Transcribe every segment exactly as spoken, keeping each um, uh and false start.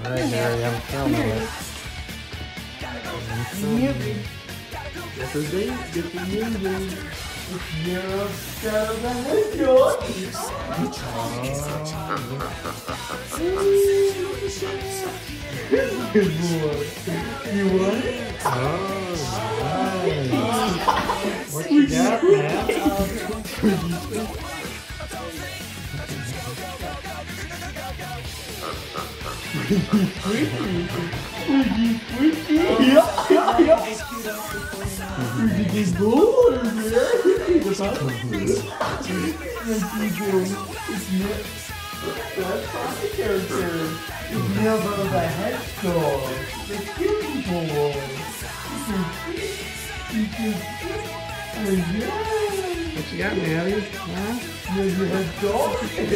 Right there, you haven't filmed it yet. Maverick. That's a date. Get the Maverick. It's your shadow the hedgehog. Good boy. You want it? Oh, nice. What you got, man? Squeaky, squeaky, squeaky. Yeah, yeah, yeah. Squeaky boy, man. What's up? What you doing? It's not. That's my character. It's never the hedgehog. The cute boy. What you got, Maddie? Huh? You're the hedgehog.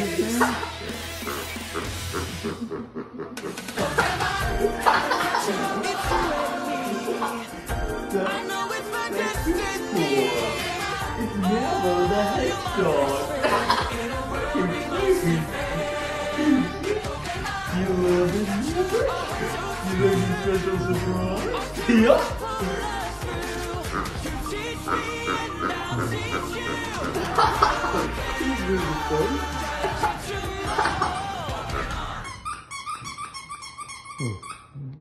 It's never the hedgehog. You love it, Maverick? You love your special surprise? Yeah. He's really funny.